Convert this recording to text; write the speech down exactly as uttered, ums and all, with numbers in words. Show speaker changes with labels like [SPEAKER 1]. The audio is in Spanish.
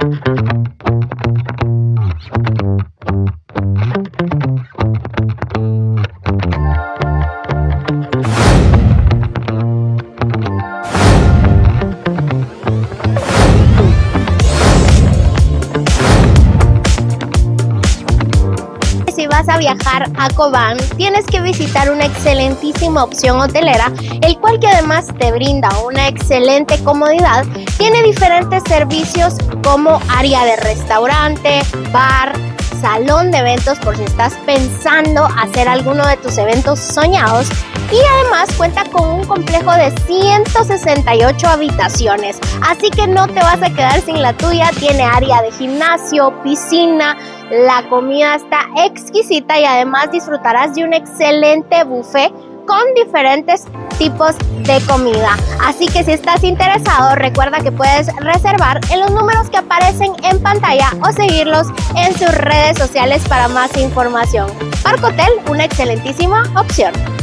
[SPEAKER 1] Si vas a viajar a Cobán, tienes que visitar una excelentísima opción hotelera, el cual que además te brinda una excelente comodidad. Tiene diferentes servicios como área de restaurante, bar, salón de eventos por si estás pensando hacer alguno de tus eventos soñados, y además cuenta con un complejo de ciento sesenta y ocho habitaciones, así que no te vas a quedar sin la tuya. Tiene área de gimnasio, piscina, la comida está exquisita y además disfrutarás de un excelente buffet con diferentes tipos de comida. Así que si estás interesado, recuerda que puedes reservar en los números que aparecen en pantalla o seguirlos en sus redes sociales para más información. Park Hotel, una excelentísima opción.